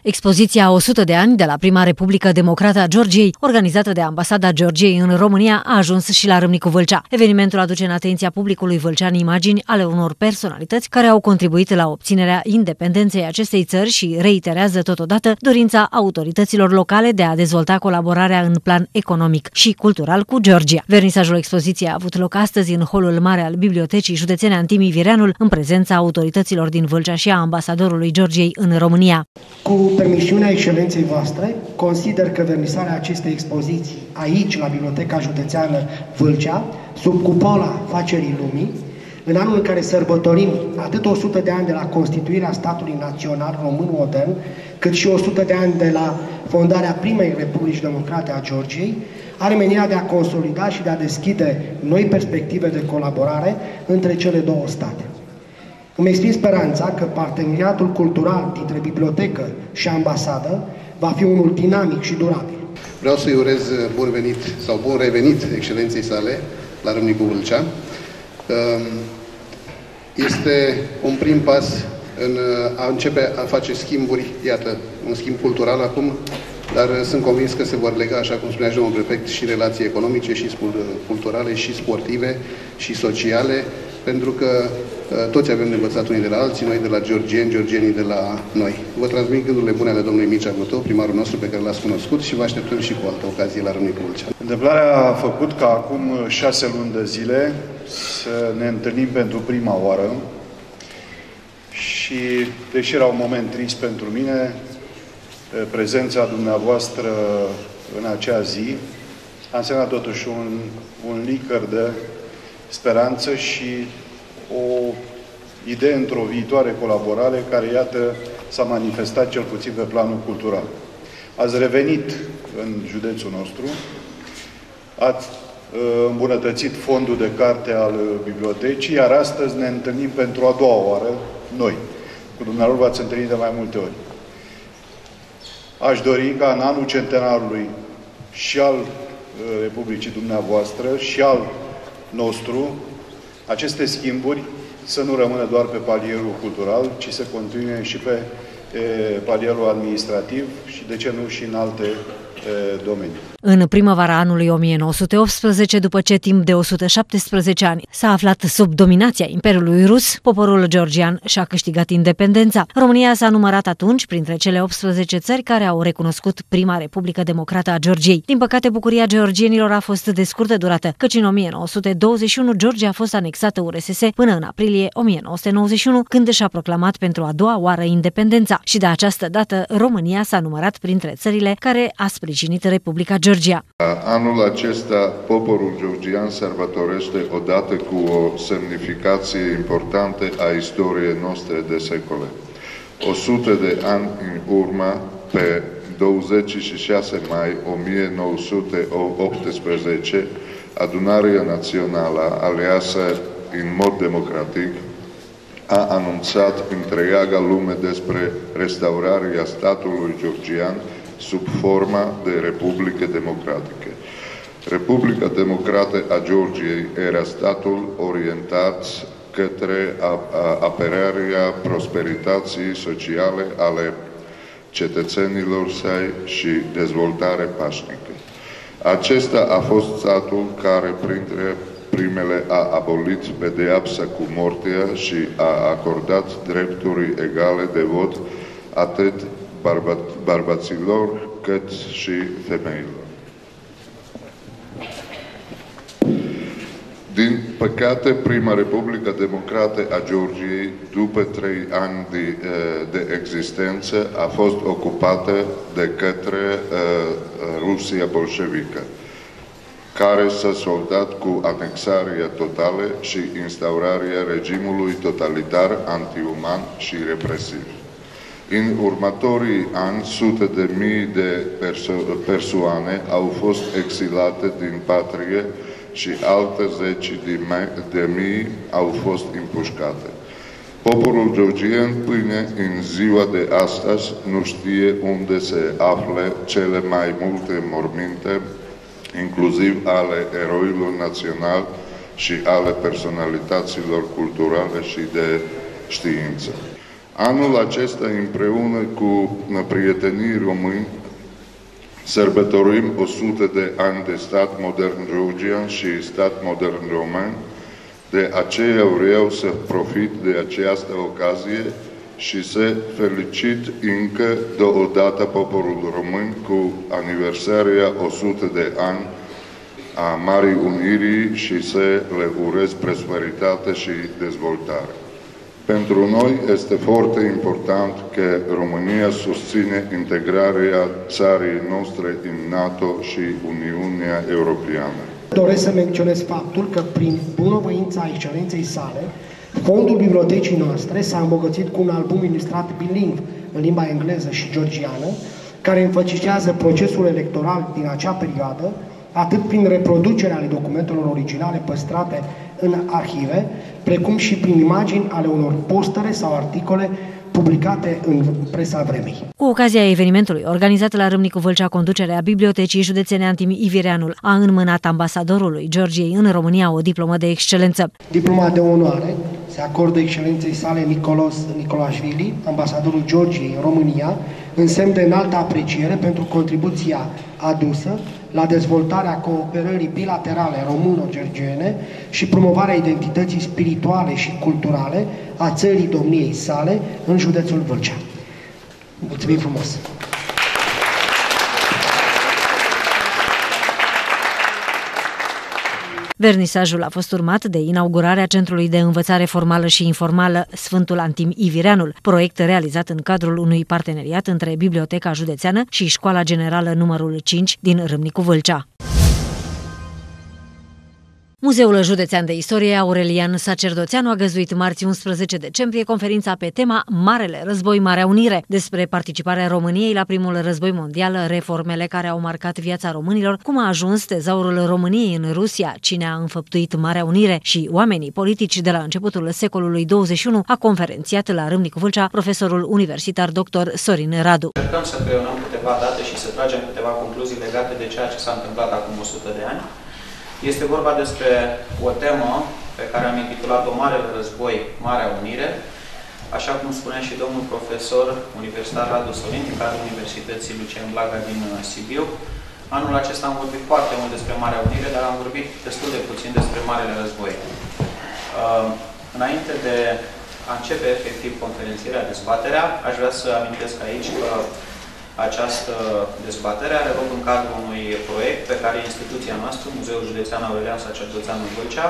Expoziția 100 de ani de la prima Republică Democrată a Georgiei, organizată de Ambasada Georgiei în România, a ajuns și la Râmnicu Vâlcea. Evenimentul aduce în atenția publicului vâlcean imagini ale unor personalități care au contribuit la obținerea independenței acestei țări și reiterează totodată dorința autorităților locale de a dezvolta colaborarea în plan economic și cultural cu Georgia. Vernisajul expoziției a avut loc astăzi în holul mare al Bibliotecii Județene Antimi Vireanul, în prezența autorităților din Vâlcea și a ambasadorului Georgiei în România. Cu permisiunea excelenței voastre, consider că vernisarea acestei expoziții aici, la Biblioteca Județeană Vâlcea, sub cupola Facerii Lumii, în anul în care sărbătorim atât 100 de ani de la constituirea statului național român modern, cât și 100 de ani de la fondarea primei Republici Democrate a Georgiei, are menirea de a consolida și de a deschide noi perspective de colaborare între cele două state. Îmi exprim speranța că parteneriatul cultural dintre bibliotecă și ambasadă va fi unul dinamic și durabil. Vreau să-i urez bun venit sau bun revenit excelenței sale la Râmnicu Vâlcea. Este un prim pas în a începe a face schimburi, iată, un schimb cultural acum, dar sunt convins că se vor lega, așa cum spunea domnul prefect, și relații economice, și culturale, și sportive, și sociale, pentru că toți avem de învățat unii de la alții, noi de la georgieni, georgienii de la noi. Vă transmit gândurile bune ale domnului Mircea Gotov, primarul nostru pe care l-ați cunoscut, și vă așteptăm și cu altă ocazie la Râmnicu Vâlcea. Întâmplarea a făcut ca acum 6 luni de zile să ne întâlnim pentru prima oară și, deși era un moment trist pentru mine, prezența dumneavoastră în acea zi a însemnat totuși un licăr de speranță și o idee într-o viitoare colaborare care, iată, s-a manifestat cel puțin pe planul cultural. Ați revenit în județul nostru, ați îmbunătățit fondul de carte al bibliotecii, iar astăzi ne întâlnim pentru a doua oară, noi. Cu dumneavoastră v-ați întâlnit de mai multe ori. Aș dori ca în anul centenarului și al Republicii dumneavoastră și al nostru, aceste schimburi să nu rămână doar pe palierul cultural, ci să continue și pe palierul administrativ și, de ce nu, și în alte domenii. În primăvara anului 1918, după ce timp de 117 ani s-a aflat sub dominația Imperiului Rus, poporul georgian și-a câștigat independența. România s-a numărat atunci printre cele 18 țări care au recunoscut prima Republică Democrată a Georgiei. Din păcate, bucuria georgienilor a fost de scurtă durată, căci în 1921 Georgia a fost anexată URSS până în aprilie 1991, când și-a proclamat pentru a doua oară independența. Și de această dată România s-a numărat printre țările care a sprijinit Republica Georgia. Anul acesta, poporul georgian sărbătorește odată cu o semnificație importantă a istoriei noastre de secole. 100 de ani în urmă, pe 26 mai 1918, Adunarea Națională, aleasă în mod democratic, a anunțat întreaga lume despre restaurarea statului georgian sub forma de Republică Democratică. Republica Democrată a Georgiei era statul orientat către apărarea prosperității sociale ale cetățenilor săi și dezvoltare pașnică. Acesta a fost statul care, printre primele, a abolit pedeapsa cu moartea și a acordat drepturi egale de vot atât bărbaților cât și femeilor. Din păcate, prima Republică Democrată a Georgiei, după 3 ani de existență, a fost ocupată de către Rusia bolșevică, care s-a soldat cu anexarea totală și instaurarea regimului totalitar, antiuman și represiv. În următorii ani, sute de mii de persoane au fost exilate din patrie și alte zeci de mii au fost împușcate. Poporul georgian până în ziua de astăzi nu știe unde se află cele mai multe morminte, inclusiv ale eroilor naționali și ale personalităților culturale și de știință. Anul acesta, împreună cu prietenii români, sărbătorim 100 de ani de stat modern georgian și stat modern român. De aceea vreau să profit de această ocazie și să felicit încă o dată poporul român cu aniversarea 100 de ani a Marii Unirii și să le urez prosperitate și dezvoltare. Pentru noi este foarte important că România susține integrarea țării noastre în NATO și Uniunea Europeană. Doresc să menționez faptul că prin bunăvoința excelenței sale, fondul bibliotecii noastre s-a îmbogățit cu un album ilustrat bilingv în limba engleză și georgiană, care înfățișează procesul electoral din acea perioadă, atât prin reproducerea ale documentelor originale păstrate în arhive, precum și prin imagini ale unor postere sau articole publicate în presa vremii. Cu ocazia evenimentului organizat la Râmnicu Vâlcea, conducerea Bibliotecii Județene Antim Ivireanul a înmânat ambasadorului Georgiei în România o diplomă de excelență. Diploma de onoare se acordă excelenței sale Nicolas Nicolașvili, ambasadorul Georgiei în România, în semn de înaltă apreciere pentru contribuția adusă la dezvoltarea cooperării bilaterale româno-georgiene și promovarea identității spirituale și culturale a țării domniei sale în județul Vâlcea. Mulțumim frumos! Vernisajul a fost urmat de inaugurarea Centrului de Învățare Formală și Informală Sfântul Antim Ivireanul, proiect realizat în cadrul unui parteneriat între Biblioteca Județeană și Școala Generală numărul 5 din Râmnicu Vâlcea. Muzeul Județean de Istorie Aurelian Sacerdoțeanu a găzduit marți 11 decembrie conferința pe tema Marele Război, Marea Unire, despre participarea României la primul război mondial, reformele care au marcat viața românilor, cum a ajuns tezaurul României în Rusia, cine a înfăptuit Marea Unire și oamenii politici de la începutul secolului 21, a conferențiat la Râmnicu Vâlcea profesorul universitar dr. Sorin Radu. Încercăm să creionăm câteva date și să tragem câteva concluzii legate de ceea ce s-a întâmplat acum 100 de ani. Este vorba despre o temă pe care am intitulat-o Marele Război, Marea Unire, așa cum spunea și domnul profesor universitar Radu Sorin, din cadrul Universității Lucian Blaga din Sibiu. Anul acesta am vorbit foarte mult despre Marea Unire, dar am vorbit destul de puțin despre Marele Război. Înainte de a începe efectiv conferențierea, dezbaterea, aș vrea să amintesc aici că această dezbatere are loc în cadrul unui proiect pe care instituția noastră, Muzeul Județean Aurelian Sacerdoțeanu Vâlcea,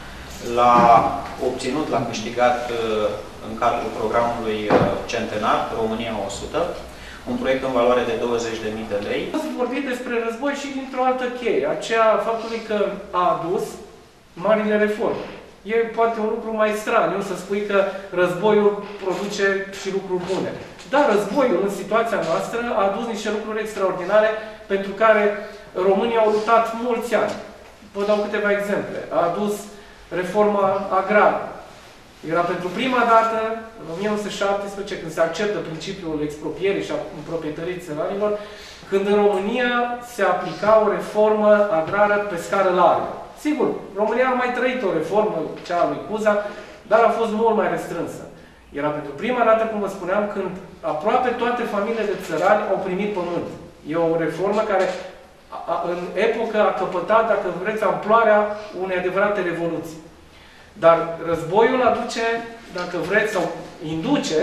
l-a obținut, l-a câștigat în cadrul programului Centenar, România 100, un proiect în valoare de 20.000 de lei. Să vorbim despre război și dintr-o altă cheie, aceea faptului că a adus marile reforme. E poate un lucru mai straniu să spui că războiul produce și lucruri bune. Dar războiul, în situația noastră, a adus niște lucruri extraordinare pentru care românii au luptat mulți ani. Vă dau câteva exemple. A adus reforma agrară. Era pentru prima dată, în 1917, când se acceptă principiul expropierii și a proprietării țăranilor, când în România se aplica o reformă agrară pe scară largă. Sigur, România a mai trăit o reformă, cea a lui Cuza, dar a fost mult mai restrânsă. Era pentru prima dată, cum vă spuneam, când aproape toate familiile de țărani au primit pământ. E o reformă care în epocă a căpătat, dacă vreți, amploarea unei adevărate revoluții. Dar războiul aduce, dacă vreți, sau induce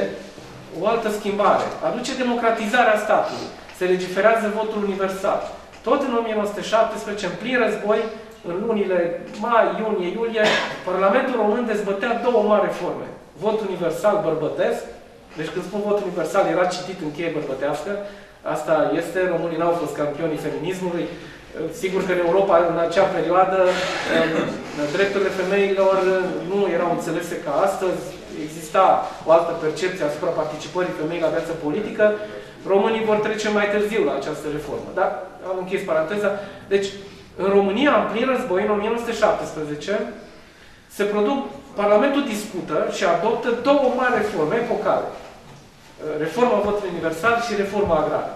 o altă schimbare. Aduce democratizarea statului. Se legiferează votul universal. Tot în 1917, în plin război, în lunile mai, iunie, iulie, Parlamentul Român dezbătea două mari reforme. Vot universal bărbătesc, deci când spun vot universal era citit în cheie bărbătească, asta este, românii n-au fost campionii feminismului. Sigur că în Europa, în acea perioadă, drepturile femeilor nu erau înțelese ca astăzi, exista o altă percepție asupra participării femeii la viața politică. Românii vor trece mai târziu la această reformă. Dar am închis paranteza. Deci, în România, în plin război, în 1917, se produc, Parlamentul discută și adoptă două mari reforme epocale. Reforma votului universal și reforma agrară.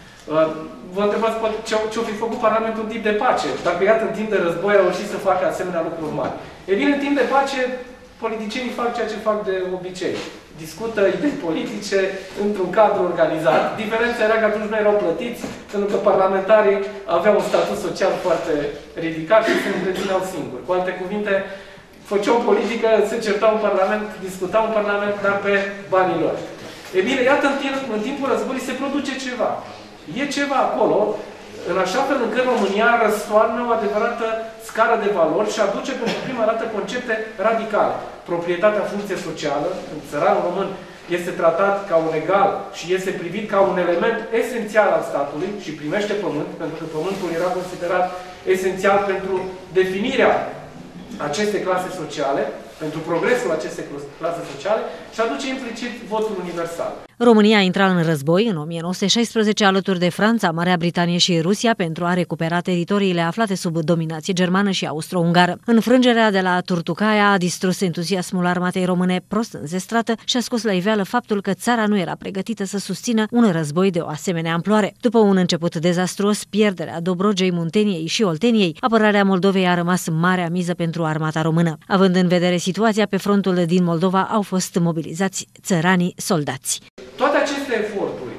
Vă întrebați ce-o fi făcut Parlamentul în timp de pace, dacă iată în timp de război a reușit să facă asemenea lucruri mari. E bine, în timp de pace, politicienii fac ceea ce fac de obicei. discută idei politice într-un cadru organizat. Diferența era că atunci nu erau plătiți, pentru că parlamentarii aveau un statut social foarte ridicat și se întrețineau singuri. Cu alte cuvinte, făceau politică, se certau în Parlament, discutau în Parlament, dar pe banii lor. E bine, iată, în timpul războiului se produce ceva. E ceva acolo, în așa fel încât România răstoarnă o adevărată scară de valori și aduce pentru prima dată concepte radicale. Proprietatea, funcție socială, țăranul român este tratat ca un egal și este privit ca un element esențial al statului și primește pământ, pentru că pământul era considerat esențial pentru definirea acestei clase sociale, pentru progresul acestei clase sociale și aduce implicit votul universal. România a intrat în război în 1916 alături de Franța, Marea Britanie și Rusia pentru a recupera teritoriile aflate sub dominație germană și austro-ungară. Înfrângerea de la Turtucaia a distrus entuziasmul armatei române prost înzestrată și a scos la iveală faptul că țara nu era pregătită să susțină un război de o asemenea amploare. După un început dezastruos, pierderea Dobrogei, Munteniei și Olteniei, apărarea Moldovei a rămas marea miză pentru armata română. Având în vedere situația pe frontul din Moldova, au fost mobilizați țăranii soldați. Toate aceste eforturi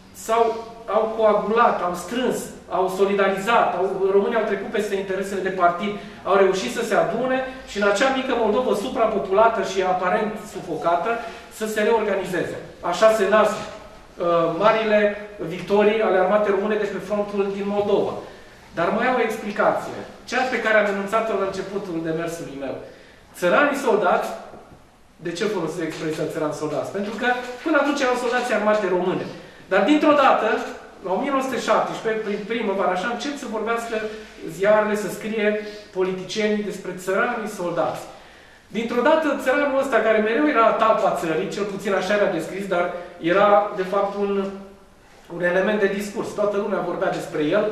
au coagulat, au strâns, au solidarizat, românii au trecut peste interesele de partid, au reușit să se adune și în acea mică Moldovă suprapopulată și aparent sufocată să se reorganizeze. Așa se nasc marile victorii ale armatei române de pe frontul din Moldova. Dar mai au o explicație, cea pe care am enunțat-o la începutul demersului meu. Țăranii soldați. De ce folosesc expresia țăran soldați? Pentru că până atunci erau soldații armate române. Dar dintr-o dată, la 1917, prin primăvară, așa, încep să vorbească ziarele, să scrie politicienii despre țăranii soldați. Dintr-o dată, țăranul ăsta, care mereu era talpa țării, cel puțin așa era descris, dar era, de fapt, un element de discurs. Toată lumea vorbea despre el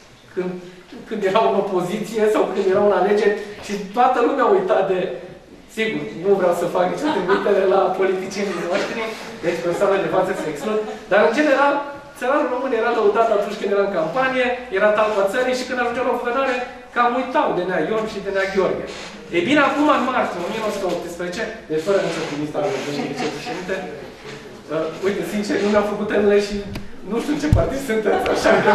când era în opoziție sau când era în alegeri și toată lumea uita de... Sigur, nu vreau să fac nicio trimitere la politicienii noștri, deci persoanele de față se exclud, dar în general, țăranul român era lăudat atunci când era în campanie, era talpa țării și când ajungeau la guvernare, cam uitau de Nea Ion și de Nea Gheorghe. Ei bine, acum, în martie 1918, deci fără nicio trimisă la vicepreședinte, uite, sincer, nu mi-am făcut temele și nu știu în ce partid sunteți, așa că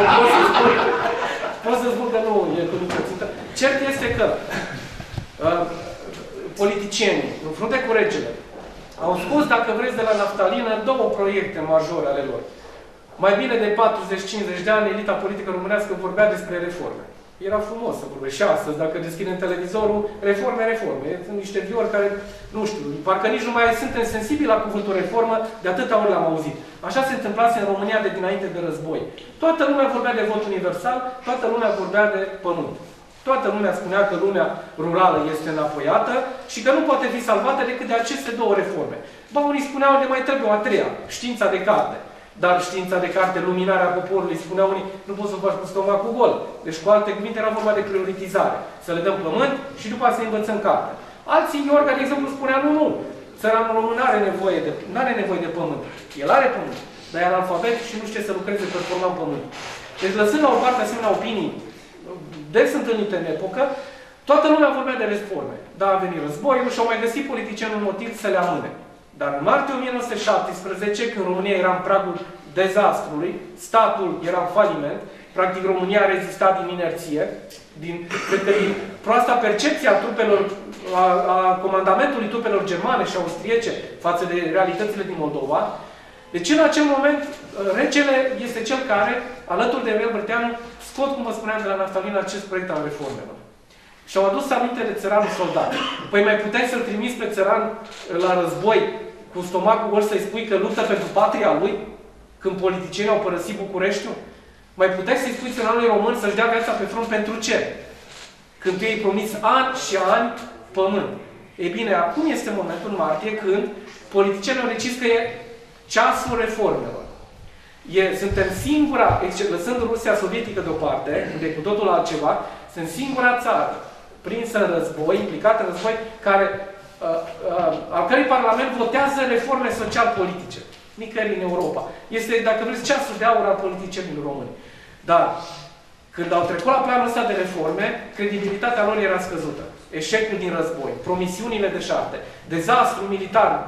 pot să spun că nu e cu nicio țintă. Cert este că politicienii, în frunte cu regele, au spus, dacă vreți, de la naftalină, două proiecte majore ale lor. Mai bine de 40-50 de ani, elita politică românească vorbea despre reforme. Era frumos să vorbești și astăzi, dacă deschidem televizorul, reforme. Sunt niște viori care, nu știu, parcă nici nu mai suntem sensibili la cuvântul reformă, de atâta ori l-am auzit. Așa se întâmplase în România de dinainte de război. Toată lumea vorbea de vot universal, toată lumea vorbea de pământ. Toată lumea spunea că lumea rurală este înapoiată și că nu poate fi salvată decât de aceste două reforme. Ba, unii spuneau că mai trebuie o a treia, știința de carte. Dar știința de carte, luminarea poporului, spuneau unii, nu poți să faci cu stomacul gol. Deci, cu alte cuvinte, era vorba de prioritizare. Să le dăm pământ și după aceea să învățăm carte. Alții, Iorga, de exemplu, spunea, nu, țăranul român nu are nevoie de pământ. El are pământ, dar e analfabet și nu știe să lucreze performant pământ. Deci, lăsând la o parte asemenea opinii des întâlnite în epocă, toată lumea vorbea de reforme. Da, a venit războiul și au mai găsit politicienul un motiv să le amâne. Dar în martie 1917, când România era în pragul dezastrului, statul era în faliment, practic România a rezistat din inerție, din proasta percepție a trupelor, a comandamentului trupelor germane și austriece față de realitățile din Moldova. Deci în acel moment, regele este cel care, alături de Aurel Brătianu, scot, cum vă spuneam, de la naftalină acest proiect al reformelor. Și au adus aminte de țăranul soldat. Păi mai puteai să-l trimiți pe țăran la război cu stomacul gol să-i spui că luptă pentru patria lui, când politicienii au părăsit Bucureștiul? Mai puteai să-i spui țăranului român să-și dea viața pe front pentru ce? Când tu i-ai promis ani și ani pământ. Ei bine, acum este momentul în martie când politicienii au decis că e ceasul reformelor. Suntem singura, lăsând Rusia sovietică deoparte, unde e cu totul altceva, sunt singura țară prinsă în război, implicată în război, al cărui parlament votează reforme social-politice. Nicăieri în Europa. Este, dacă vreți, ceasul de aur al politicienilor români. Dar, când au trecut la planul ăsta de reforme, credibilitatea lor era scăzută. Eșecul din război, promisiunile deșarte, dezastru militar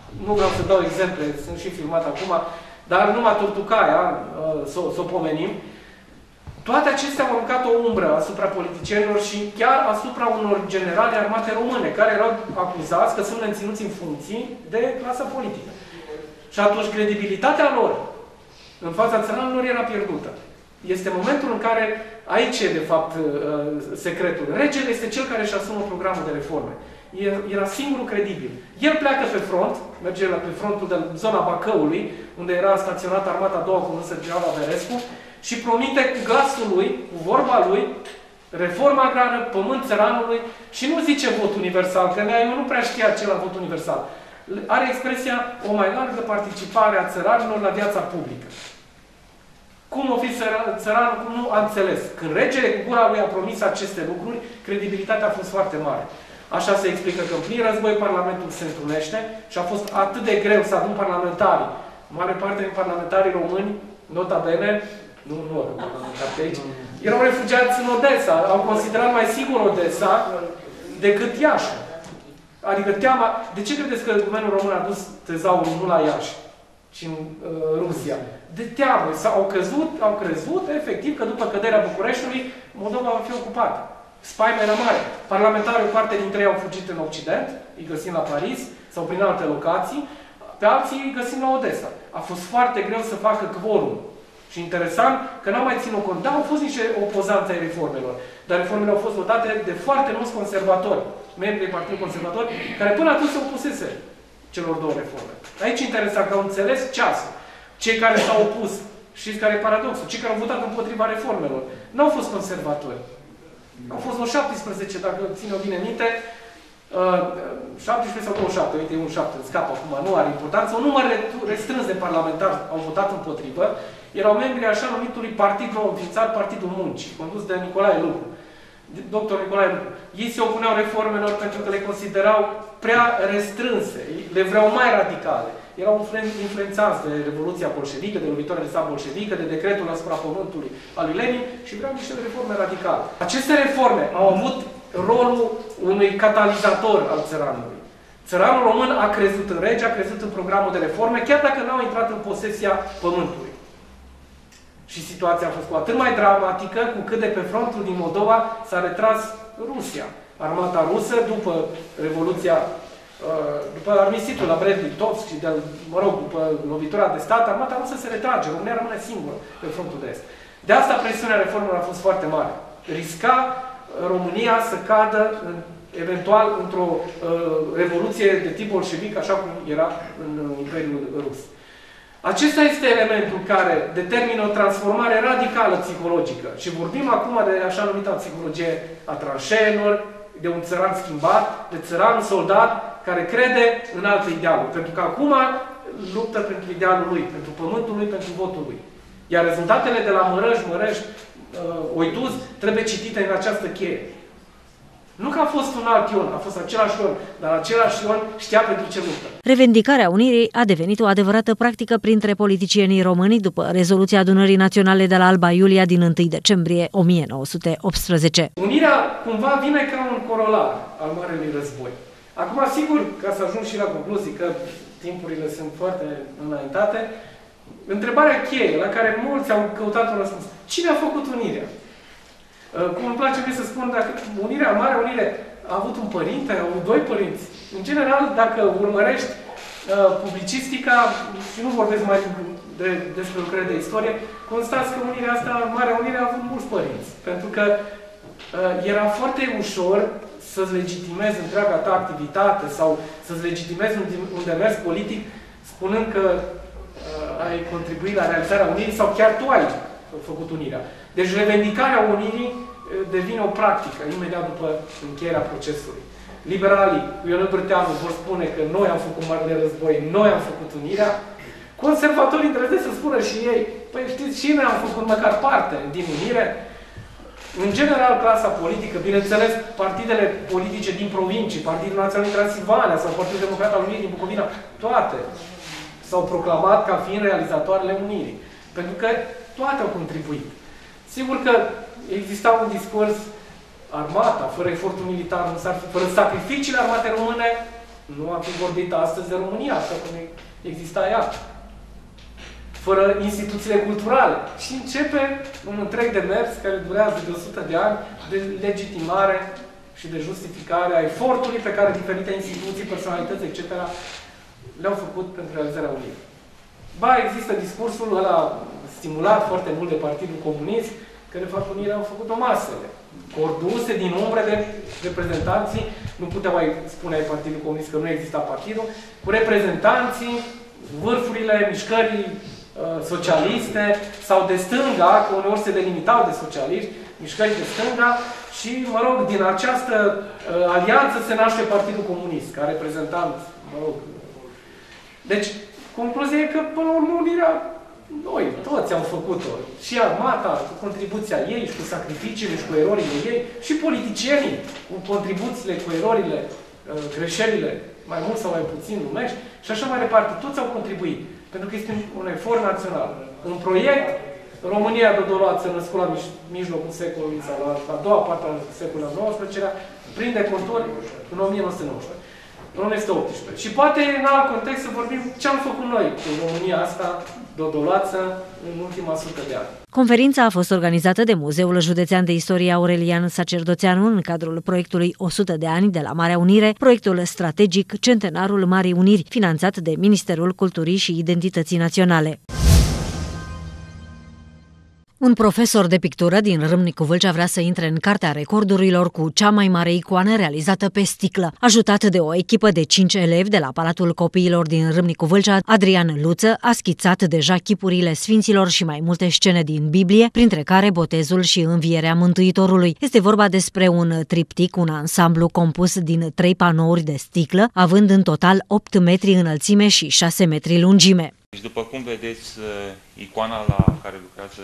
Nu vreau să dau exemple, sunt și filmat acum, dar numai Turtucaia, să o pomenim. Toate acestea au aruncat o umbră asupra politicienilor și chiar asupra unor generali armate române, care erau acuzați că sunt menținuți în funcții de clasa politică. Și atunci credibilitatea lor în fața țăranilor era pierdută. Este momentul în care, aici e de fapt secretul. Regele este cel care își asumă programul de reforme. Era singurul credibil. El pleacă pe front, merge pe frontul de zona Bacăului, unde era staționată armata a doua cu Sărgeava Averescu, și promite cu glasul lui, cu vorba lui, reforma agrară, pământ țăranului și nu zice vot universal, că eu nu prea știa acela vot universal. Are expresia o mai largă participare a țăranilor la viața publică. Cum o fi țăranul, cum nu a înțeles. Când regele cu gura lui a promis aceste lucruri, credibilitatea a fost foarte mare. Așa se explică că în plin război Parlamentul se întrunește și a fost atât de greu să adun parlamentarii. Mare parte din parlamentarii români, nota bene, nu de aici, erau refugiați în Odessa. Au considerat mai sigur Odessa decât Iași. Adică teama... De ce credeți că guvernul român a dus tezaurul nu la Iași, ci în Rusia? De teamă. Au crezut, efectiv, că după căderea Bucureștiului, Moldova va fi ocupată. Spaima era mare. Parlamentarii, o parte dintre ei au fugit în Occident, îi găsim la Paris sau prin alte locații, pe alții îi găsim la Odessa. A fost foarte greu să facă quorum. Și interesant că n-au mai ținut cont. Da, au fost niște opozanți ai reformelor, dar reformele au fost votate de foarte mulți conservatori, membrii Partidului Conservator, care până atunci se opusese celor două reforme. Aici interesant că au înțeles ceasul. Cei care s-au opus, știți care e paradoxul, cei care au votat împotriva reformelor, n-au fost conservatori. Au fost vreo 17, dacă țin o bine minte, 17 sau 27, uite, e un 7, îmi scapă acum, nu are importanță. Un număr restrâns de parlamentari au votat împotrivă. Erau membri așa numitului partid nou înființat, Partidul Muncii, condus de Nicolae Lucru. Dr. Nicolae Lucru. Ei se opuneau reformelor pentru că le considerau prea restrânse, le vreau mai radicale. Erau influențați de Revoluția bolșevică, de lovitoarea de stat bolșevică, de decretul asupra pământului al lui Lenin și vreau niște reforme radicale. Aceste reforme au avut rolul unui catalizator al țăranului. Țăranul român a crezut în rege, a crezut în programul de reforme, chiar dacă n-au intrat în posesia pământului. Și situația a fost cu atât mai dramatică, cu cât de pe frontul din Moldova s-a retras Rusia. Armata rusă, după Revoluția, după armistițiul la Brest-Litovsk și, după lovitura de stat, armata rusă se retrage. România rămâne singură pe frontul de est. De asta presiunea reformelor a fost foarte mare. Risca România să cadă eventual într-o revoluție de tip bolșevic, așa cum era în Imperiul Rus. Acesta este elementul care determină o transformare radicală psihologică. Și vorbim acum de așa numită psihologie a tranșeelor, de un țăran schimbat, de țăran soldat care crede în alte idealuri. Pentru că acum luptă pentru idealul lui, pentru pământul lui, pentru votul lui. Iar rezultatele de la Mărăști, Oituz trebuie citite în această cheie. Nu că a fost un alt Ion, a fost același Ion, dar același Ion știa pentru ce luptă. Revendicarea unirii a devenit o adevărată practică printre politicienii români după rezoluția Adunării Naționale de la Alba Iulia din 1 decembrie 1918. Unirea cumva vine ca un corolar al Marelui Război. Acum, sigur, ca să ajung și la concluzii, că timpurile sunt foarte înaintate, întrebarea cheie la care mulți au căutat un răspuns. Cine a făcut unirea? Cum îmi place mie să spun, dacă unirea, Marea Unire a avut un părinte, au avut doi părinți. În general, dacă urmărești publicistica, și nu vorbesc mai despre lucrări de istorie, constați că unirea asta, Marea Unire, a avut mulți părinți. Pentru că era foarte ușor să-ți legitimezi întreaga ta activitate sau să-ți legitimezi un demers politic spunând că ai contribuit la realizarea unirii sau chiar tu ai făcut unirea. Deci revendicarea unirii devine o practică imediat după încheierea procesului. Liberalii cu Ionel Brâteanu vor spune că noi am făcut Marele Război, noi am făcut unirea. Conservatorii trebuie să spună și ei, păi știți, și noi am făcut măcar parte din unire. În general, clasa politică, bineînțeles, partidele politice din provincii, Partidul Național din Transilvania sau Partidul Democrat al Unirii din Bucovina, toate s-au proclamat ca fiind realizatoarele unirii. Pentru că toate au contribuit. Sigur că exista un discurs, armata, fără efortul militar, fără sacrificiile armatei române, Nu am fi vorbit astăzi de România, așa cum exista ea. Fără instituțiile culturale. Și începe un întreg demers care durează de 100 de ani de legitimare și de justificare a efortului pe care diferite instituții, personalități, etc. le-au făcut pentru realizarea unirii. Ba, există discursul ăla stimulat foarte mult de Partidul Comunist, că de fapt unirea au făcut-o masele, conduse din umbre de reprezentanții, nu putea mai spune ai Partidul Comunist că nu exista partidul, cu reprezentanții, vârfurile mișcării socialiste sau de stânga, că uneori se delimitau de socialiști, mișcări de stânga și, mă rog, din această alianță se naște Partidul Comunist, ca reprezentant, mă rog. Deci, concluzia e că, până la urmă, unirea, noi toți am făcut-o. Și armata, cu contribuția ei, și cu sacrificiile, și cu erorile ei, și politicienii, cu contribuțiile, cu erorile, greșelile, mai mult sau mai puțin lumești, și așa mai departe. Toți au contribuit. Pentru că este un efort național. Un proiect, România Dodoloață, născut la mijlocul secolului sau la a doua parte a secolului al XIX-lea, prinde contori în 1919. În 1918. Și poate, în alt context, să vorbim ce am făcut noi în România asta, Dodoloață, în ultima 100 de ani. Conferința a fost organizată de Muzeul Județean de Istorie Aurelian Sacerdoțeanu în cadrul proiectului 100 de ani de la Marea Unire, proiectul strategic Centenarul Marii Uniri, finanțat de Ministerul Culturii și Identității Naționale. Un profesor de pictură din Râmnicu Vâlcea vrea să intre în cartea recordurilor cu cea mai mare icoană realizată pe sticlă. Ajutat de o echipă de 5 elevi de la Palatul Copiilor din Râmnicu Vâlcea, Adrian Luță a schițat deja chipurile sfinților și mai multe scene din Biblie, printre care botezul și învierea Mântuitorului. Este vorba despre un triptic, un ansamblu compus din 3 panouri de sticlă, având în total 8 metri înălțime și 6 metri lungime. După cum vedeți, icoana la care lucrează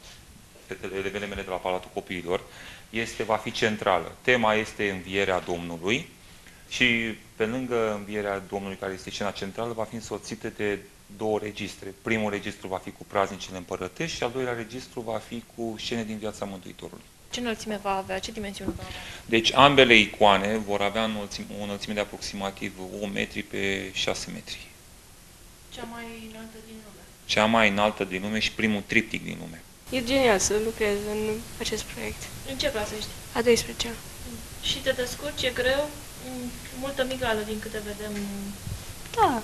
elevele mele de la Palatul Copiilor va fi centrală. Tema este învierea Domnului și pe lângă învierea Domnului, care este scena centrală, va fi însoțită de 2 registre. Primul registru va fi cu praznicile împărătești și al doilea registru va fi cu scene din viața Mântuitorului. Ce înălțime va avea? Ce dimensiuni va avea? Deci ambele icoane vor avea o înălțime de aproximativ 1 metri pe 6 metri. Cea mai înaltă din lume. Cea mai înaltă din lume și primul triptic din lume. E genial să lucrez în acest proiect. În ce clasă ești? A 12-a. Și te descurci, e greu? Multă migală din câte vedem. Da.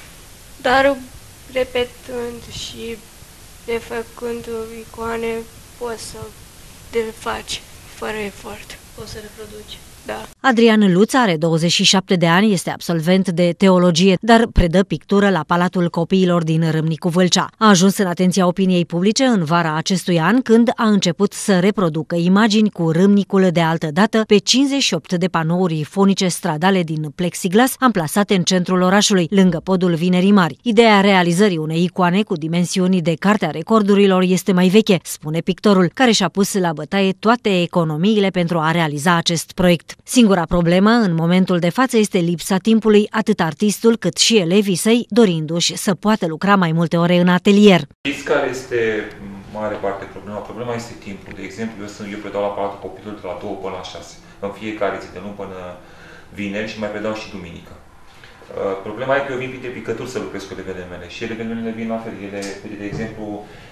Dar repetând și refăcând icoane, poți să le faci fără efort. Poți să reproduci. Da. Adrian Luț are 27 de ani, este absolvent de teologie, dar predă pictură la Palatul Copiilor din Râmnicu Vâlcea. A ajuns în atenția opiniei publice în vara acestui an, când a început să reproducă imagini cu râmnicul de altă dată pe 58 de panouri fonice stradale din plexiglas, amplasate în centrul orașului, lângă podul Vinerii Mari. Ideea realizării unei icoane cu dimensiuni de Cartea Recordurilor este mai veche, spune pictorul, care și-a pus la bătaie toate economiile pentru a realiza acest proiect. Singura problemă în momentul de față este lipsa timpului, atât artistul cât și elevii săi, dorindu-și să poată lucra mai multe ore în atelier. Știți care este mare parte problema? Problema este timpul. De exemplu, eu predau la Palatul Copilului de la 2 până la 6, în fiecare zi, de luni până vineri, și mai predau și duminică. Problema e că eu vin printre picături să lucrez cu elevele mele și elevele mele vin la fel. Ele, de exemplu,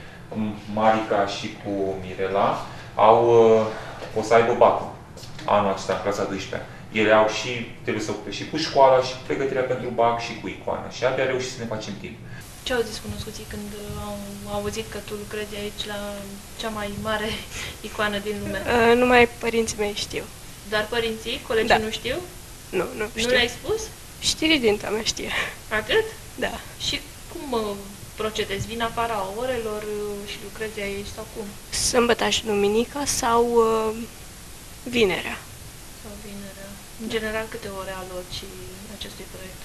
Marica și cu Mirela o să aibă bacul anul acesta în clasa 12-a. Ele trebuie să ocupe și cu școala, și cu pregătirea pentru bac, și cu icoana. Și abia reușit să ne facem timp. Ce au zis cunoscuții când au auzit că tu lucrezi aici la cea mai mare icoană din lume? Numai părinții mei știu. Dar părinții, colegii da. Nu știu? Nu știu. Nu le-ai spus? Știridinta mea știe. Atât? Da. Și cum procedezi? Vin afara orelor și lucrezi aici sau cum? Sâmbătă și duminica sau vinerea. Sau vinerea. În general, câte ore aloci acestui proiect?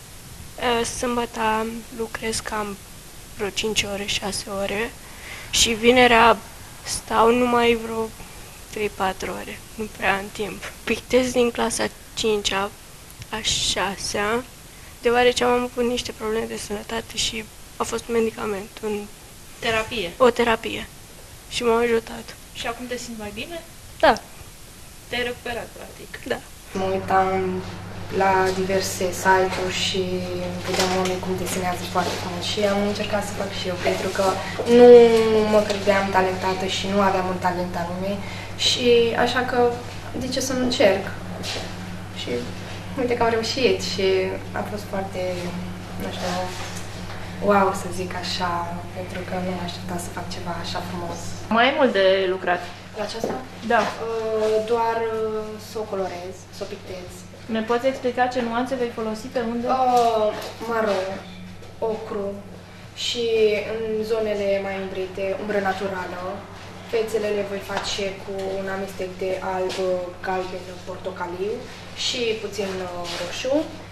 Sâmbătă lucrez cam vreo 5 ore, 6 ore și vinerea stau numai vreo 3-4 ore, nu prea în timp. Pictez din clasa 5-a, a 6-a, deoarece am avut niște probleme de sănătate și a fost un medicament, terapie. O terapie. Și m-a ajutat. Și acum te simți mai bine? Da. Te-ai recuperat, practic. Da. Mă uitam la diverse site-uri și vedeam oameni cum desenează foarte frumos și am încercat să fac și eu, pentru că nu mă credeam talentată și nu aveam un talent anume și așa că de ce să nu încerc? Și uite că am reușit și a fost foarte, nu știu, wow, să zic așa, pentru că nu mă așteptam să fac ceva așa frumos. Mai e mult de lucrat. La aceasta? Da. Doar să o colorez, să o pictez. Ne poți explica ce nuanțe vei folosi pe unde? Maro, ocru și în zonele mai umbrite, umbră naturală. Fețele le voi face cu un amestec de alb, galben, portocaliu și puțin roșu.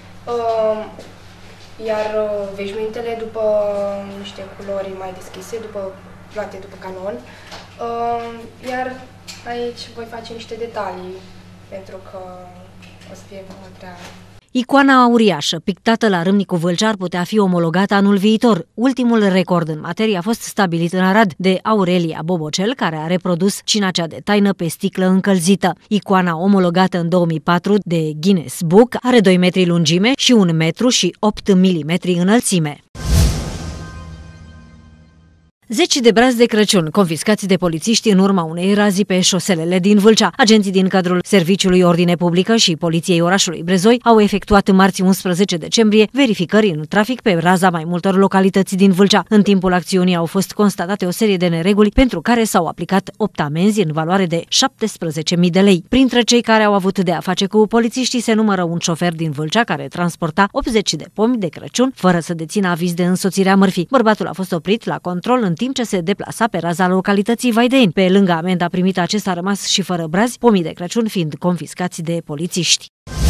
Iar veșmintele după niște culori mai deschise, luate după canon. Iar aici voi face niște detalii, pentru că o să fie mult prea... Icoana uriașă, pictată la Râmnicu Vâlcea, ar putea fi omologată anul viitor. Ultimul record în materie a fost stabilit în Arad de Aurelia Bobocel, care a reprodus cinacea de taină pe sticlă încălzită. Icoana, omologată în 2004 de Guinness Book, are 2 metri lungime și 1 metru și 8 milimetri înălțime. Zeci de brazi de Crăciun confiscați de polițiști în urma unei razii pe șoselele din Vâlcea. Agenții din cadrul Serviciului Ordine Publică și Poliției orașului Brezoi au efectuat marți 11 decembrie verificări în trafic pe raza mai multor localități din Vâlcea. În timpul acțiunii au fost constatate o serie de nereguli pentru care s-au aplicat 8 amenzi în valoare de 17.000 de lei. Printre cei care au avut de a face cu polițiștii se numără un șofer din Vâlcea care transporta 80 de pomi de Crăciun fără să dețină aviz de însoțire a mărfii. Bărbatul a fost oprit la control în timp ce se deplasa pe raza localității Vaideni. Pe lângă amenda primită, acesta a rămas și fără brazi, pomii de Crăciun fiind confiscați de polițiști.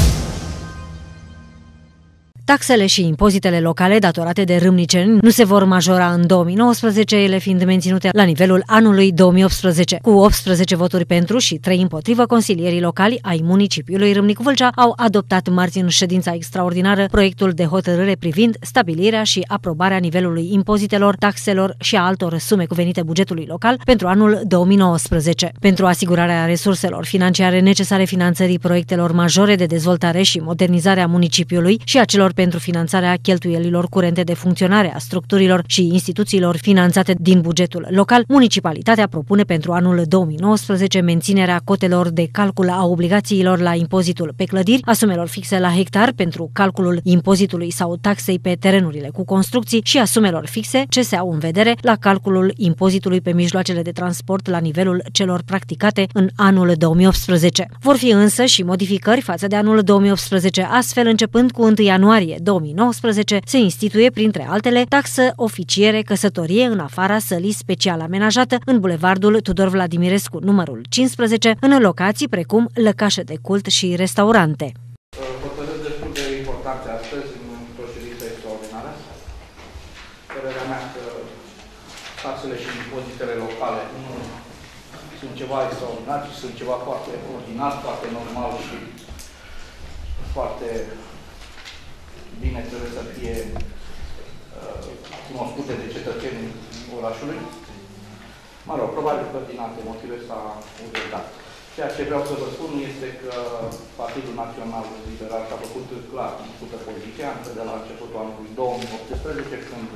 Taxele și impozitele locale datorate de râmniceni nu se vor majora în 2019, ele fiind menținute la nivelul anului 2018. Cu 18 voturi pentru și 3 împotrivă, consilierii locali ai municipiului Râmnicu Vâlcea au adoptat marți în ședința extraordinară proiectul de hotărâre privind stabilirea și aprobarea nivelului impozitelor, taxelor și a altor sume cuvenite bugetului local pentru anul 2019. Pentru asigurarea resurselor financiare necesare finanțării proiectelor majore de dezvoltare și modernizare a municipiului și a celor pentru finanțarea cheltuielilor curente de funcționare a structurilor și instituțiilor finanțate din bugetul local, municipalitatea propune pentru anul 2019 menținerea cotelor de calcul a obligațiilor la impozitul pe clădiri, a sumelor fixe la hectar pentru calculul impozitului sau taxei pe terenurile cu construcții și a sumelor fixe ce se au în vedere la calculul impozitului pe mijloacele de transport la nivelul celor practicate în anul 2018. Vor fi însă și modificări față de anul 2018, astfel începând cu 1 ianuarie 2019 se instituie, printre altele, taxă oficiere căsătorie în afara sălii special amenajată în bulevardul Tudor Vladimirescu, numărul 15, în locații precum lăcașe de cult și restaurante. Hotărâri destul de importante astăzi într-o ședință extraordinară. Părerea mea că taxele și impozitele locale nu sunt ceva extraordinar, ci sunt ceva foarte ordinar, foarte normal și foarte bine trebuie să fie cunoscute de cetățenii orașului. Mă rog, probabil că din alte motive s-a uitat. Ceea ce vreau să vă spun este că Partidul Național Liberal și-a făcut clar cunoscută poziția încă de la începutul anului 2018, când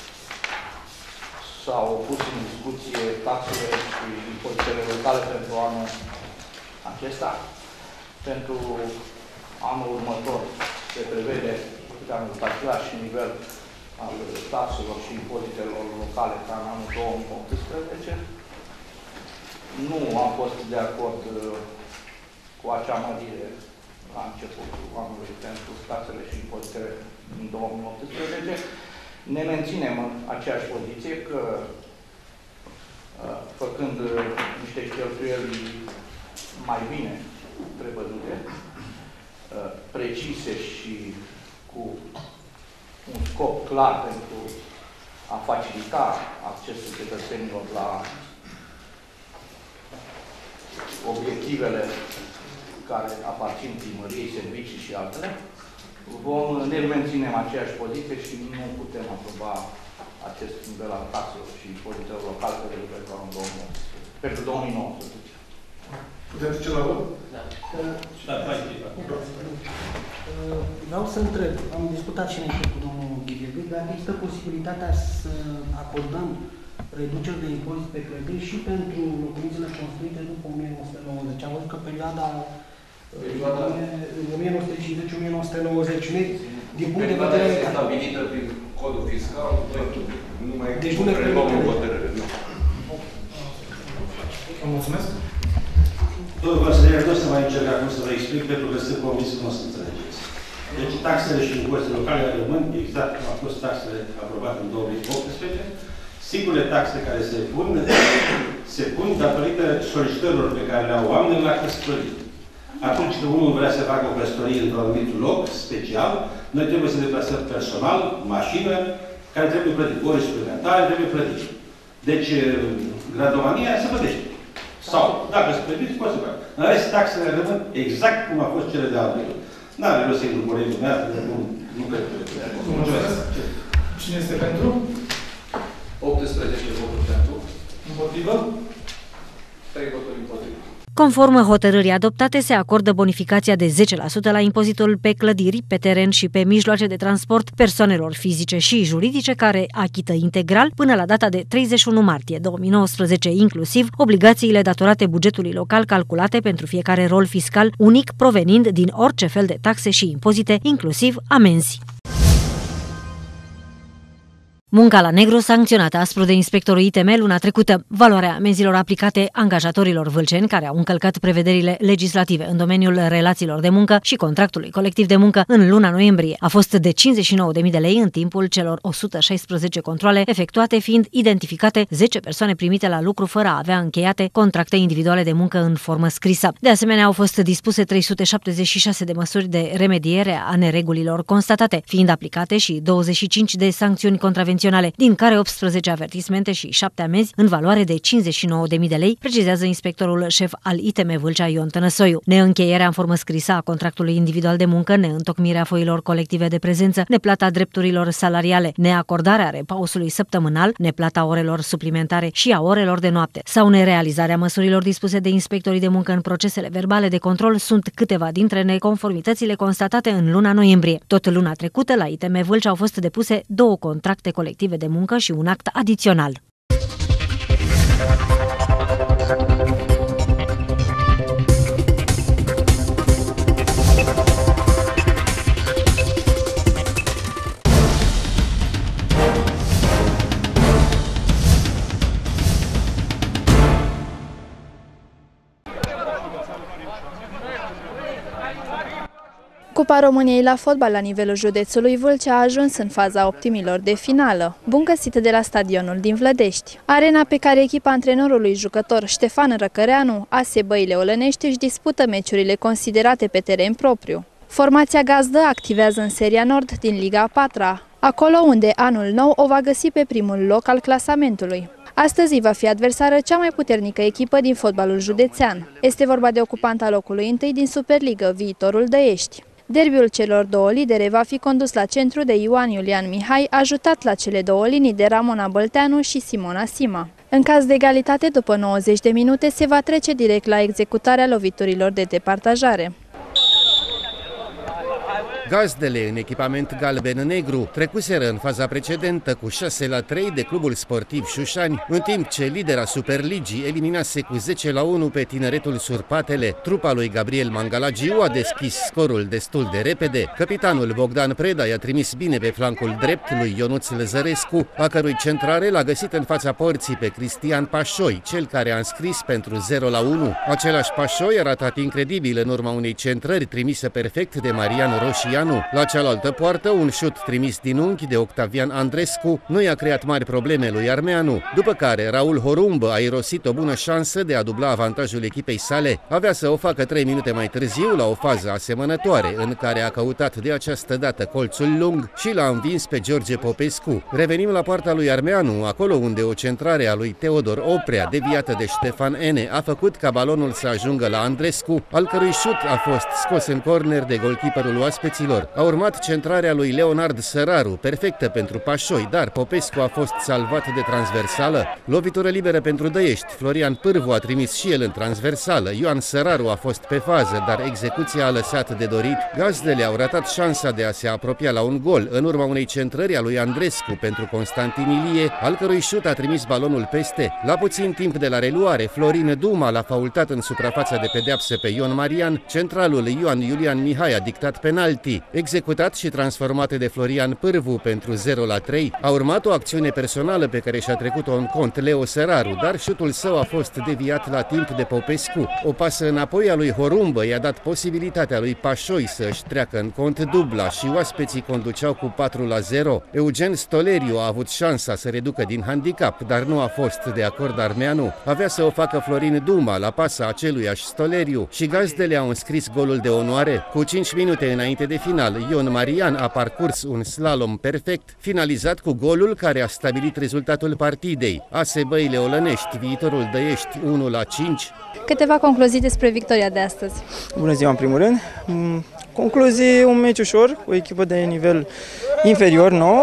s-au pus în discuție taxele și impozitele locale pentru anul acesta. Pentru anul următor se prevede același nivel al taxelor și impozitelor locale ca în anul 2018. Nu am fost de acord cu acea mărire la începutul anului pentru taxele și impozitele în 2018. Ne menținem în aceeași poziție că făcând niște cheltuieli mai bine prevăzute, precise și cu un scop clar pentru a facilita accesul cetățenilor la obiectivele care aparțin primăriei, servicii și altele, ne menținem aceeași poziție și nu putem aproba acest nivel al taxelor și impozitelor locale pentru 2019. Putem duce la vot? Da. Vreau să întreb, am discutat și înainte cu domnul Ghivegui, dar există posibilitatea să acordăm reduceri de impozit pe clădiri și pentru locuințele construite după 1990. Am văzut că perioada 1950-1990, din punct de vedere stabilită prin codul fiscal, nu mai deci nu ne permite hotărâre. Vă mulțumesc. Domnul consilier, nu o să mai încerc acum să vă explic, pentru că sunt convins că nu o să înțelegeți. Deci taxele și impozitele locale rămân exact cum au fost taxele aprobate în 2018. Singurele taxe care se pun datorită solicitărilor pe care le au oamenii la căsătorie. Atunci când unul vrea să facă o căsătorie într-un anumit loc special, noi trebuie să deplasăm personal, mașină, care trebuie plătit. Ori suplimentare trebuie plătit. Deci, gradomania se plătește. Sau, dacă se plătiți, poți să faci. În rest, taxele rămân exact cum a fost cele de altfel. N-are rost să intru colegul meu, nu cred că trebuie. Mulțumesc. Cine este pentru? 18 voturi pentru. Împotrivă? 3 voturi împotrivă. Conform hotărârii adoptate, se acordă bonificația de 10% la impozitul pe clădiri, pe teren și pe mijloace de transport persoanelor fizice și juridice care achită integral până la data de 31 martie 2019, inclusiv obligațiile datorate bugetului local calculate pentru fiecare rol fiscal unic provenind din orice fel de taxe și impozite, inclusiv amenzi. Munca la negru sancționată aspru de inspectorul ITM luna trecută. Valoarea amenzilor aplicate angajatorilor vâlceni care au încălcat prevederile legislative în domeniul relațiilor de muncă și contractului colectiv de muncă în luna noiembrie a fost de 59.000 de lei în timpul celor 116 controale efectuate, fiind identificate 10 persoane primite la lucru fără a avea încheiate contracte individuale de muncă în formă scrisă. De asemenea, au fost dispuse 376 de măsuri de remediere a neregulilor constatate, fiind aplicate și 25 de sancțiuni contravenționale, din care 18 avertismente și 7 amenzi în valoare de 59.000 de lei, precizează inspectorul șef al ITM Vâlcea Ion Tănăsoiu. Neîncheierea în formă scrisă a contractului individual de muncă, neîntocmirea foilor colective de prezență, neplata drepturilor salariale, neacordarea repausului săptămânal, neplata orelor suplimentare și a orelor de noapte sau nerealizarea măsurilor dispuse de inspectorii de muncă în procesele verbale de control sunt câteva dintre neconformitățile constatate în luna noiembrie. Tot luna trecută, la ITM Vâlcea au fost depuse 2 contracte colective de muncă și un act adițional. Cupa României la fotbal la nivelul județului Vâlcea a ajuns în faza optimilor de finală. Bun găsit de la stadionul din Vlădești. Arena pe care echipa antrenorului jucător Ștefan Răcăreanu, AS Băile Olănești, își dispută meciurile considerate pe teren propriu. Formația gazdă activează în Seria Nord din Liga a 4-a, acolo unde anul nou o va găsi pe primul loc al clasamentului. Astăzi va fi adversară cea mai puternică echipă din fotbalul județean. Este vorba de ocupanta locului întâi din Superligă, Viitorul Dăiești. Derbiul celor două lidere va fi condus la centru de Ioan Iulian Mihai, ajutat la cele două linii de Ramona Bălteanu și Simona Sima. În caz de egalitate, după 90 de minute, se va trece direct la executarea loviturilor de departajare. Gazdele în echipament galben-negru trecuseră în faza precedentă cu 6-3 de clubul sportiv Șușani, în timp ce lidera Superligii eliminase cu 10-1 pe Tineretul Surpatele. Trupa lui Gabriel Mangalagiu a deschis scorul destul de repede. Capitanul Bogdan Preda i-a trimis bine pe flancul drept lui Ionuț Lăzărescu, a cărui centrare l-a găsit în fața porții pe Cristian Pașoi, cel care a înscris pentru 0-1. Același Pașoi a ratat incredibil în urma unei centrări trimise perfect de Marian Roșianu. La cealaltă poartă, un șut trimis din unghi de Octavian Andrescu nu i-a creat mari probleme lui Armeanu, după care Raul Horumbă a irosit o bună șansă de a dubla avantajul echipei sale. Avea să o facă 3 minute mai târziu la o fază asemănătoare, în care a căutat de această dată colțul lung și l-a învins pe George Popescu. Revenim la poarta lui Armeanu, acolo unde o centrare a lui Teodor Oprea, deviată de Ștefan Ene, a făcut ca balonul să ajungă la Andrescu, al cărui șut a fost scos în corner de golkeeperul oaspeții băieților. A urmat centrarea lui Leonard Săraru, perfectă pentru Pașoi, dar Popescu a fost salvat de transversală. Lovitură liberă pentru Dăiești. Florian Pârvu a trimis și el în transversală. Ioan Săraru a fost pe fază, dar execuția a lăsat de dorit. Gazdele au ratat șansa de a se apropia la un gol, în urma unei centrări a lui Andrescu pentru Constantin Ilie, al cărui șut a trimis balonul peste. La puțin timp de la reluare, Florin Duma l-a faultat în suprafața de pedeapsă pe Ion Marian. Centralul Ioan Iulian Mihai a dictat penalti. Executat și transformat de Florian Pârvu pentru 0-3. A urmat o acțiune personală pe care și-a trecut-o în cont Leo Săraru, dar șutul său a fost deviat la timp de Popescu. O pasă înapoi a lui Horumbă i-a dat posibilitatea lui Pașoi să își treacă în cont dubla și oaspeții conduceau cu 4-0. Eugen Stoleriu a avut șansa să reducă din handicap, dar nu a fost de acord Armeanu. Avea să o facă Florin Duma la pasa aceluiași Stoleriu și gazdele au înscris golul de onoare. Cu 5 minute înainte de final, Ion Marian a parcurs un slalom perfect, finalizat cu golul care a stabilit rezultatul partidei. AS Băile Olănești, Viitorul Dăiești 1-5. Câteva concluzii despre victoria de astăzi. Bună ziua în primul rând. Concluzii, un meci ușor, o echipă de nivel inferior nouă.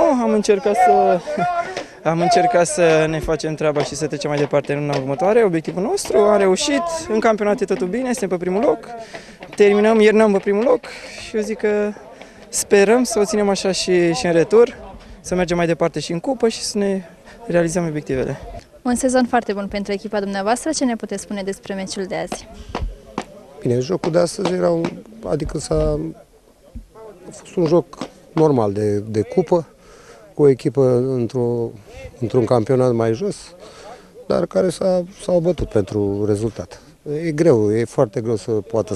Am încercat să ne facem treaba și să trecem mai departe în luna următoare. Obiectivul nostru a reușit, în campionat e totul bine, suntem pe primul loc, terminăm, ieri n-am pe primul loc și eu zic că sperăm să o ținem așa și în retur, să mergem mai departe și în cupă și să ne realizăm obiectivele. Un sezon foarte bun pentru echipa dumneavoastră, ce ne puteți spune despre meciul de azi? Bine, jocul de astăzi era a fost un joc normal de cupă, cu o echipă într-un campionat mai jos, dar care s-au bătut pentru rezultat. E greu, e foarte greu să poată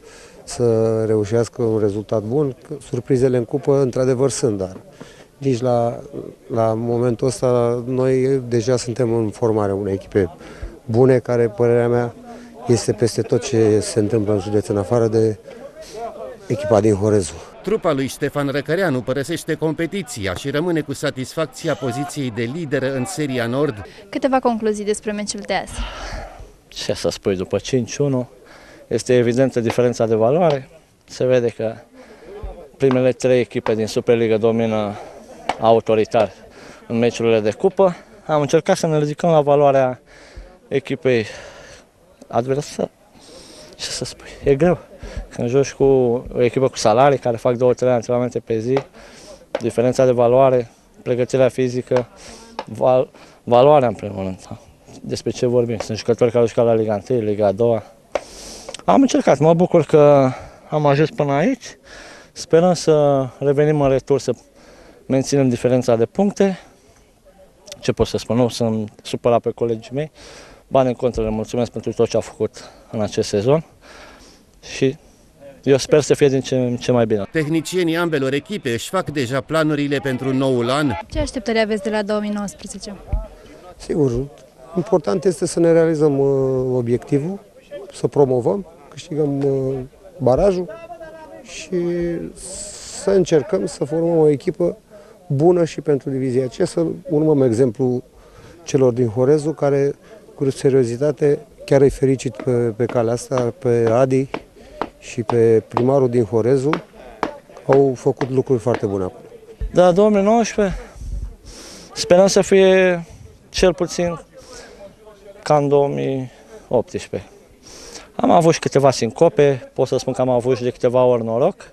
să reușească un rezultat bun. Surprizele în cupă, într-adevăr, sunt, dar nici la momentul ăsta noi deja suntem în formarea unei echipe bune, care, părerea mea, este peste tot ce se întâmplă în județ, în afară de echipa din Horezu. Trupa lui Ștefan Răcăreanu părăsește competiția și rămâne cu satisfacția poziției de lideră în seria Nord. Câteva concluzii despre meciul de azi. Ce să spui, după 5-1 este evidentă diferența de valoare. Se vede că primele 3 echipe din Superliga domină autoritar în meciurile de cupă. Am încercat să ne ridicăm la valoarea echipei adversă. Ce să spui, e greu. Când joci cu o echipă cu salarii care fac 2-3 antrenamente pe zi, diferența de valoare, pregătirea fizică, valoarea în primul rând. Despre ce vorbim? Sunt jucători care au jucat la Liga 1, Liga 2. Am încercat, mă bucur că am ajuns până aici. Sperăm să revenim în retur, să menținem diferența de puncte. Ce pot să spun? Nu sunt supărat pe colegii mei. Bani în contră, le mulțumesc pentru tot ce au făcut în acest sezon și eu sper să fie din ce mai bine. Tehnicienii ambelor echipe își fac deja planurile pentru noul an. Ce așteptări aveți de la 2019? Sigur, important este să ne realizăm obiectivul, să promovăm, câștigăm barajul și să încercăm să formăm o echipă bună și pentru divizia aceea, să urmăm exemplul celor din Horezu, care cu seriozitate chiar îi fericit pe calea asta, pe Adi și pe primarul din Horezu, au făcut lucruri foarte bune acolo. Da, 2019 sperăm să fie cel puțin ca în 2018. Am avut și câteva sincope, pot să spun că am avut și de câteva ori noroc.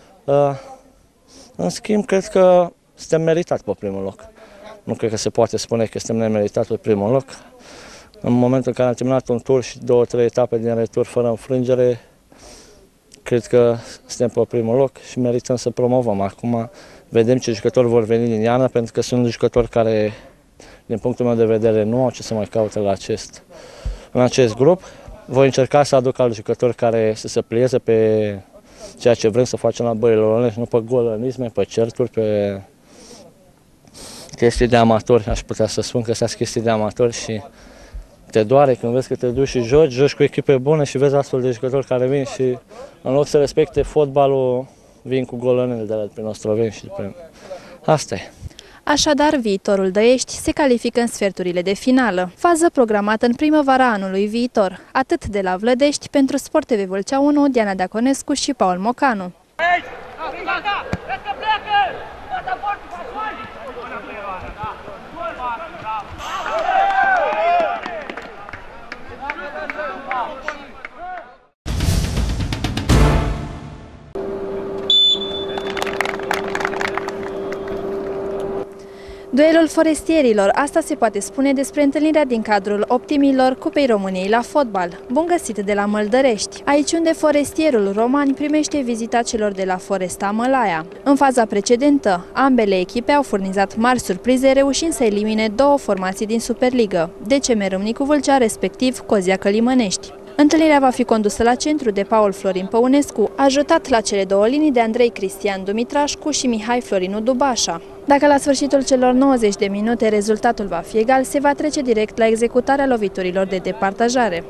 În schimb, cred că suntem meritați pe primul loc. Nu cred că se poate spune că suntem nemeritați pe primul loc. În momentul în care am terminat un tur și 2-3 etape din retur fără înfrângere, cred că suntem pe primul loc și merităm să promovăm. Acum vedem ce jucători vor veni din iarnă, pentru că sunt jucători care, din punctul meu de vedere, nu au ce să mai caute în acest grup. Voi încerca să aduc alți jucători care să se plieze pe ceea ce vrem să facem la Băile Olănești, nu pe golănisme, pe certuri, pe chestii de amatori. Aș putea să spun că sunt chestii de amatori și te doare când vezi că te duci și joci cu echipe bune și vezi astfel de jucători care vin și în loc să respecte fotbalul, vin cu golănele de la prin Ostroveni și prin... Asta e. Așadar, Viitorul Dăiești se califică în sferturile de finală, fază programată în primăvara anului viitor, atât de la Vlădești pentru Sport TV Vâlcea 1, Diana Deaconescu și Paul Mocanu. Duelul forestierilor, asta se poate spune despre întâlnirea din cadrul optimilor Cupei României la fotbal. Bun găsit de la Măldărești, aici unde forestierul Romani primește vizita celor de la Foresta Mălaia. În faza precedentă, ambele echipe au furnizat mari surprize, reușind să elimine două formații din Superligă, DC Râmnicu Vâlcea, respectiv Cozia Călimănești. Întâlnirea va fi condusă la centru de Paul Florin Păunescu, ajutat la cele două linii de Andrei Cristian Dumitrașcu și Mihai Florinu Dubașa. Dacă la sfârșitul celor 90 de minute rezultatul va fi egal, se va trece direct la executarea loviturilor de departajare.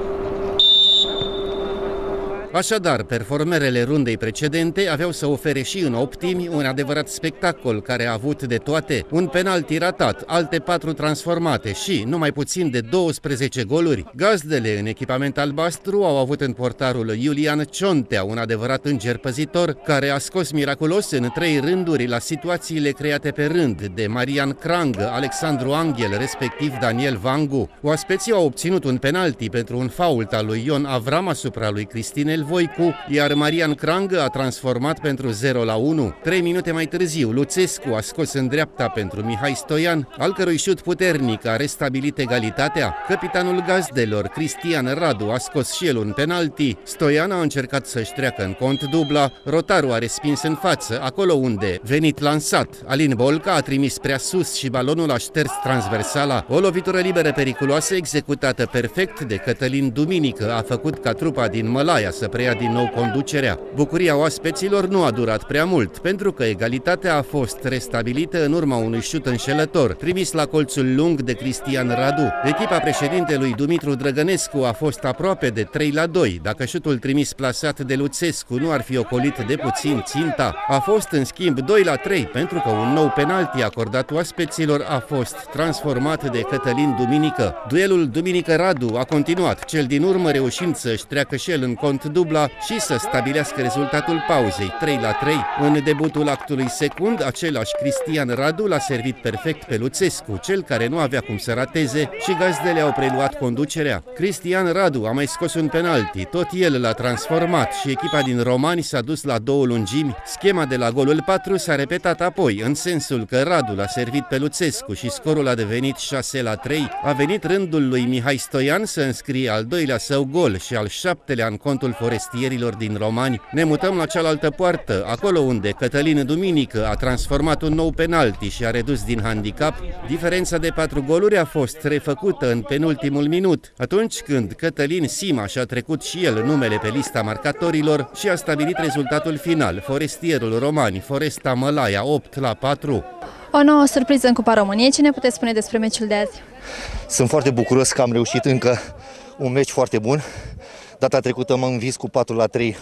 Așadar, performerele rundei precedente aveau să ofere și în optimi un adevărat spectacol care a avut de toate, un penalti ratat, alte 4 transformate și numai puțin de 12 goluri. Gazdele în echipament albastru au avut în portarul Iulian Ciontea, un adevărat înger păzitor, care a scos miraculos în 3 rânduri la situațiile create pe rând de Marian Crangă, Alexandru Anghel, respectiv Daniel Vangu. Oaspeții au obținut un penalti pentru un fault al lui Ion Avram asupra lui Cristinel Voicu, iar Marian Crangă a transformat pentru 0-1. 3 minute mai târziu, Luțescu a scos în dreapta pentru Mihai Stoian, al cărui șut puternic a restabilit egalitatea. Capitanul gazdelor, Cristian Radu, a scos și el un penalti. Stoian a încercat să-și treacă în cont dubla, Rotaru a respins în față, acolo unde, venit lansat, Alin Bolca a trimis prea sus și balonul a șters transversala. O lovitură liberă periculoasă executată perfect de Cătălin Duminică a făcut ca trupa din Mălaia să preia din nou conducerea. Bucuria oaspeților nu a durat prea mult, pentru că egalitatea a fost restabilită în urma unui șut înșelător, trimis la colțul lung de Cristian Radu. Echipa președintelui Dumitru Drăgănescu a fost aproape de 3-2, dacă șutul trimis plasat de Luțescu nu ar fi ocolit de puțin ținta. A fost în schimb 2-3, pentru că un nou penalti acordat oaspeților a fost transformat de Cătălin Duminică. Duelul Duminică-Radu a continuat, cel din urmă reușind să-și treacă și el în cont dubla și să stabilească rezultatul pauzei 3-3. În debutul actului secund, același Cristian Radu l-a servit perfect pe Luțescu, cel care nu avea cum să rateze, și gazdele au preluat conducerea. Cristian Radu a mai scos un penalti, tot el l-a transformat și echipa din Romani s-a dus la 2 lungimi. Schema de la golul 4 s-a repetat apoi, în sensul că Radu l-a servit pe Luțescu și scorul a devenit 6-3. A venit rândul lui Mihai Stoian să înscrie al doilea său gol și al 7-lea în contul forestierilor din Romani. Ne mutăm la cealaltă poartă, acolo unde Cătălin Duminică a transformat un nou penalti și a redus din handicap. Diferența de 4 goluri a fost refăcută în penultimul minut, atunci când Cătălin Sima și-a trecut și el numele pe lista marcatorilor și a stabilit rezultatul final, forestierul Romani, Foresta Mălaia 8-4. O nouă surpriză în Cupa României. Ce ne puteți spune despre meciul de azi? Sunt foarte bucuros că am reușit încă un meci foarte bun. Data trecută m-am învins cu 4-3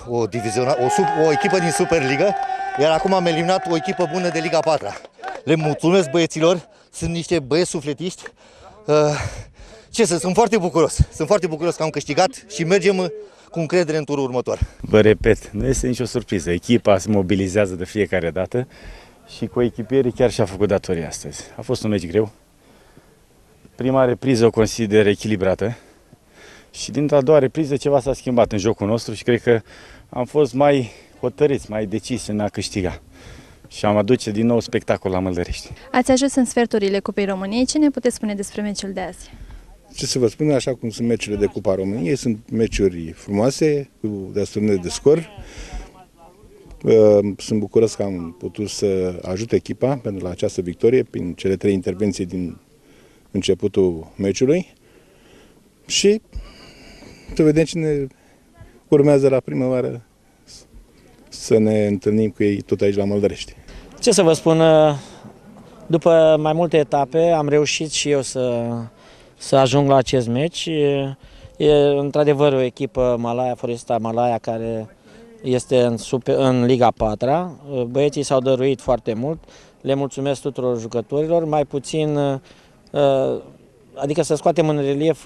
o echipă din Superliga, iar acum am eliminat o echipă bună de Liga 4-a. Le mulțumesc băieților, sunt niște băieți sufletiști. Sunt foarte bucuros. Sunt foarte bucuros că am câștigat și mergem cu încredere în turul următor. Vă repet, nu este nicio surpriză. Echipa se mobilizează de fiecare dată și cu echipierii chiar și-a făcut datoria astăzi. A fost un meci greu. Prima repriză o consider echilibrată. Și din a doua repriză ceva s-a schimbat în jocul nostru și cred că am fost mai hotărâți, mai decisi în a câștiga. Și am aduce din nou spectacol la Măldărești. Ați ajuns în sferturile Cupei României. Ce ne puteți spune despre meciul de azi? Ce să vă spun, așa cum sunt meciurile de Cupa României, sunt meciuri frumoase, cu destul de scor. Sunt bucuros că am putut să ajut echipa pentru la această victorie prin cele 3 intervenții din începutul meciului. Și să vedem cine urmează la primăvară să ne întâlnim cu ei tot aici la Măldărești. Ce să vă spun, după mai multe etape am reușit și eu să ajung la acest meci. E într-adevăr o echipă Mălaia, Foresta Mălaia, care este în Liga 4-a. Băieții s-au dăruit foarte mult, le mulțumesc tuturor jucătorilor, mai puțin, adică să scoatem în relief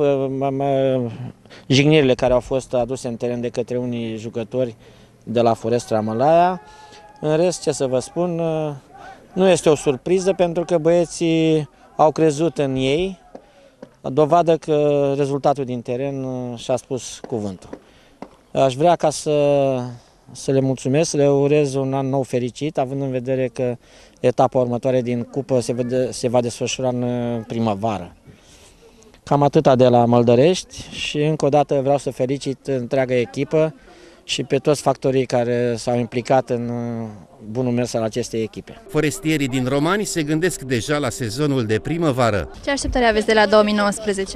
jignirile care au fost aduse în teren de către unii jucători de la Foresta Mălaia. În rest, ce să vă spun, nu este o surpriză pentru că băieții au crezut în ei, dovadă că rezultatul din teren și-a spus cuvântul. Aș vrea ca să le mulțumesc, să le urez un an nou fericit, având în vedere că etapa următoare din cupă se va desfășura în primăvară. Cam atâta de la Măldărești și încă o dată vreau să felicit întreaga echipă și pe toți factorii care s-au implicat în bunul mers al acestei echipe. Forestierii din Romani se gândesc deja la sezonul de primăvară. Ce așteptări aveți de la 2019?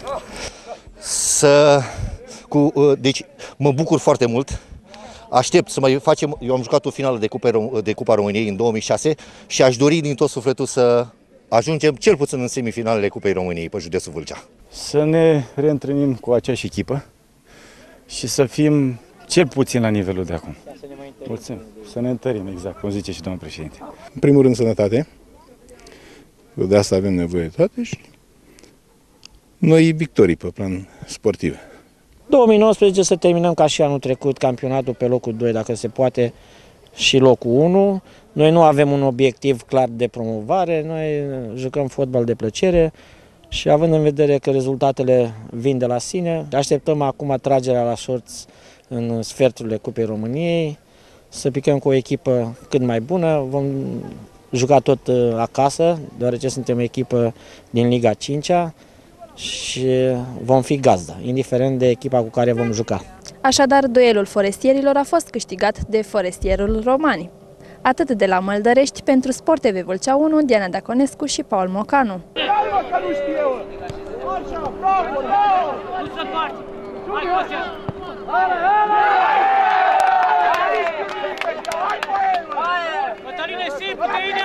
Deci mă bucur foarte mult. Aștept să mai facem, eu am jucat o finală de Cupa României în 2006 și aș dori din tot sufletul să ajungem cel puțin în semifinalele Cupei României pe județul Vâlcea. Să ne reîntâlnim cu aceeași echipă și să fim cel puțin la nivelul de acum. Mulțumim. Să ne întărim, exact, cum zice și domnul președinte. În primul rând sănătate, de asta avem nevoie toate și noi victorii pe plan sportiv. 2019 să terminăm ca și anul trecut campionatul pe locul 2, dacă se poate, și locul 1. Noi nu avem un obiectiv clar de promovare, noi jucăm fotbal de plăcere și având în vedere că rezultatele vin de la sine, așteptăm acum tragerea la sorți în sferturile Cupei României, să picăm cu o echipă cât mai bună, vom juca tot acasă, deoarece suntem o echipă din Liga 5-a și vom fi gazdă, indiferent de echipa cu care vom juca. Așadar, duelul forestierilor a fost câștigat de forestierul Romani. Atât de la Măldărești, pentru Sport TV Vâlcea 1, Diana Daconescu și Paul Mocanu. Cătăline, sim, puteine!